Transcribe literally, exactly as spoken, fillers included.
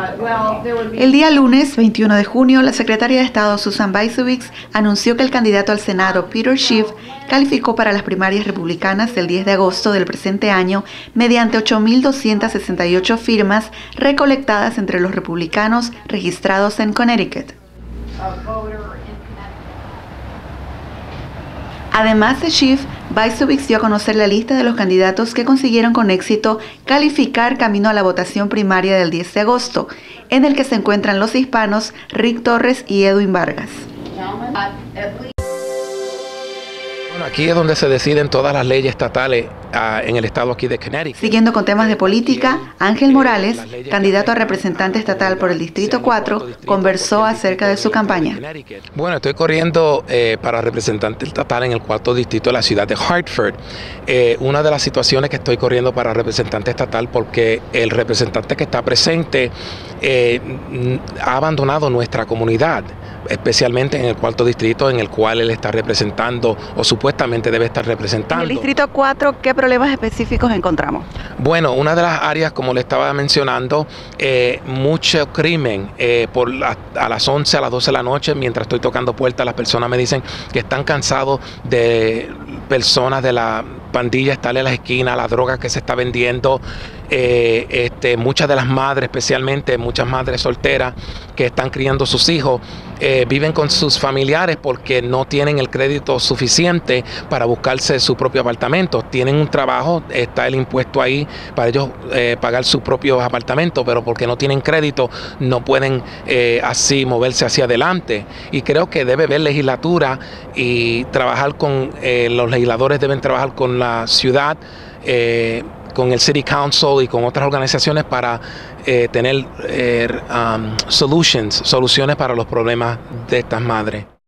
El día lunes, veintiuno de junio, la secretaria de Estado Susan Bysiewicz anunció que el candidato al Senado, Peter Schiff, calificó para las primarias republicanas del diez de agosto del presente año mediante ocho mil doscientas sesenta y ocho firmas recolectadas entre los republicanos registrados en Connecticut. Además de Schiff, Bysiewicz dio a conocer la lista de los candidatos que consiguieron con éxito calificar camino a la votación primaria del diez de agosto, en el que se encuentran los hispanos Rick Torres y Edwin Vargas. Bueno, aquí es donde se deciden todas las leyes estatales uh, en el estado aquí de Connecticut. Siguiendo con temas de política, Ángel Morales, candidato a representante estatal por el Distrito cuatro, conversó acerca de su campaña. Bueno, estoy corriendo eh, para representante estatal en el cuarto distrito de la ciudad de Hartford. Eh, una de las situaciones que estoy corriendo para representante estatal porque el representante que está presente eh, ha abandonado nuestra comunidad, especialmente en el cuarto distrito en el cual él está representando o supuestamente debe estar representando. En el Distrito cuatro, ¿qué problemas específicos encontramos? Bueno, una de las áreas, como le estaba mencionando, eh, mucho crimen. Eh, por la, a las once, a las doce de la noche, mientras estoy tocando puertas, las personas me dicen que están cansados de personas de la pandilla estar en las esquinas, la droga que se está vendiendo. Eh, este, muchas de las madres, especialmente muchas madres solteras que están criando sus hijos, eh, viven con sus familiares porque no tienen el crédito suficiente para buscarse su propio apartamento. Tienen un trabajo, está el impuesto ahí para ellos eh, pagar sus propios apartamentos, pero porque no tienen crédito no pueden eh, así moverse hacia adelante. Y creo que debe haber legislatura y trabajar con, eh, los legisladores deben trabajar con la ciudad, eh, con el City Council y con otras organizaciones para eh, tener eh, um, solutions, soluciones para los problemas de estas madres.